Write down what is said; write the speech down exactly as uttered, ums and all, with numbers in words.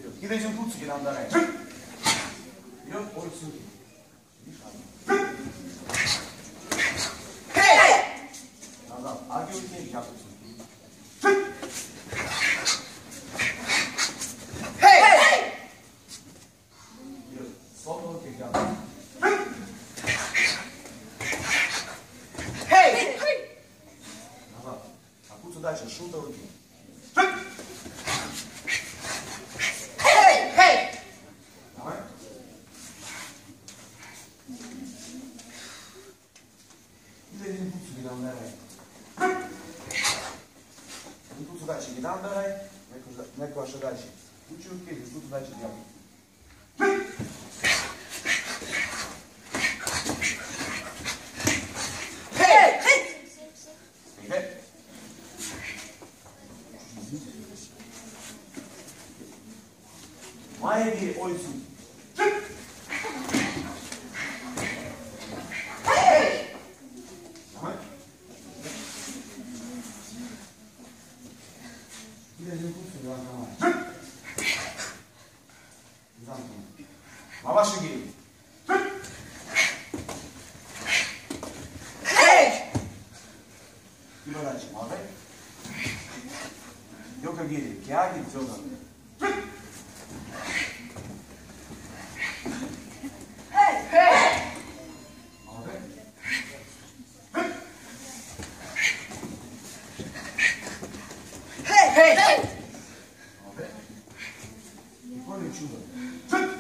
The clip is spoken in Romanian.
Ideš im kucu, jedan da ne. Jo, oj su. Hej! Nazad, agi uvijek ne jako su. Hej! Jo, slobno uvijek jako. Hej! Nazad, a kucu daješ šuta uvijek. Tu su daći jedan beraj, neko vaše daći učinke i tu su daći jedan. Hej! Hej! Maje je ojcu. Mama şegi. Hey! İbadaç mağde. Yok agiri. Kya git zoga. Hey! Hey! Mağde. Hey! Hey! Mağde. İpone çuva.